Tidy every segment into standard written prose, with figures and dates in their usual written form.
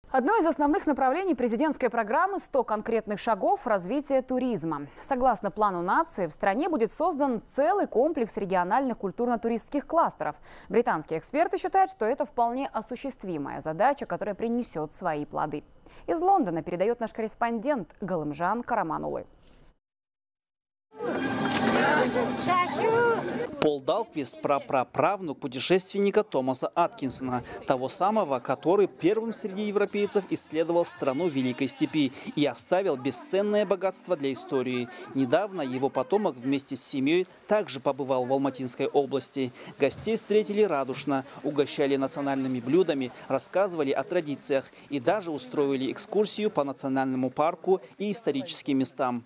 Одно из основных направлений президентской программы «100 конкретных шагов развития туризма». Согласно плану нации, в стране будет создан целый комплекс региональных культурно-туристских кластеров. Британские эксперты считают, что это вполне осуществимая задача, которая принесет свои плоды. Из Лондона передает наш корреспондент Галымжан Караманулы. Пол Далквист – прапраправнук путешественника Томаса Аткинсона, того самого, который первым среди европейцев исследовал страну Великой Степи и оставил бесценное богатство для истории. Недавно его потомок вместе с семьей также побывал в Алматинской области. Гостей встретили радушно, угощали национальными блюдами, рассказывали о традициях и даже устроили экскурсию по национальному парку и историческим местам.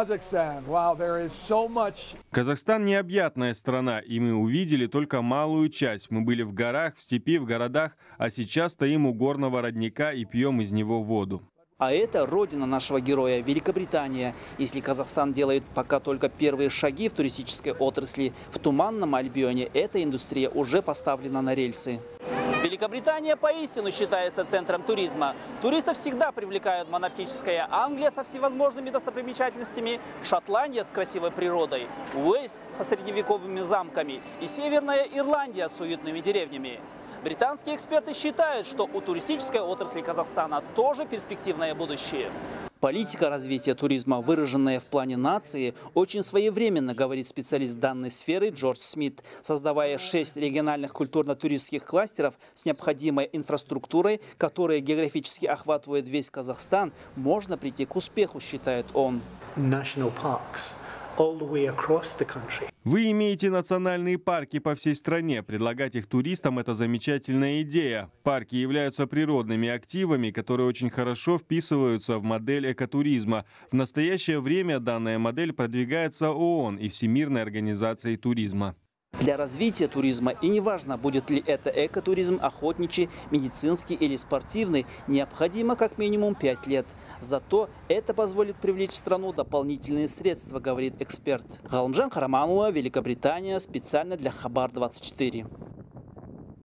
Казахстан необъятная страна, и мы увидели только малую часть. Мы были в горах, в степи, в городах, а сейчас стоим у горного родника и пьем из него воду. А это родина нашего героя – Великобритания. Если Казахстан делает пока только первые шаги в туристической отрасли, в Туманном Альбионе эта индустрия уже поставлена на рельсы. Великобритания поистину считается центром туризма. Туристов всегда привлекают монархическая Англия со всевозможными достопримечательностями, Шотландия с красивой природой, Уэльс со средневековыми замками и Северная Ирландия с уютными деревнями. Британские эксперты считают, что у туристической отрасли Казахстана тоже перспективное будущее. Политика развития туризма, выраженная в плане нации, очень своевременно, говорит специалист данной сферы Джордж Смит. Создавая 6 региональных культурно-туристских кластеров с необходимой инфраструктурой, которые географически охватывают весь Казахстан, можно прийти к успеху, считает он. Вы имеете национальные парки по всей стране. Предлагать их туристам – это замечательная идея. Парки являются природными активами, которые очень хорошо вписываются в модель экотуризма. В настоящее время данная модель продвигается ООН и Всемирной организацией туризма. Для развития туризма, и неважно, будет ли это экотуризм, охотничий, медицинский или спортивный, необходимо как минимум 5 лет. Зато это позволит привлечь в страну дополнительные средства, говорит эксперт. Галымжан Караманула, Великобритания, специально для Хабар 24.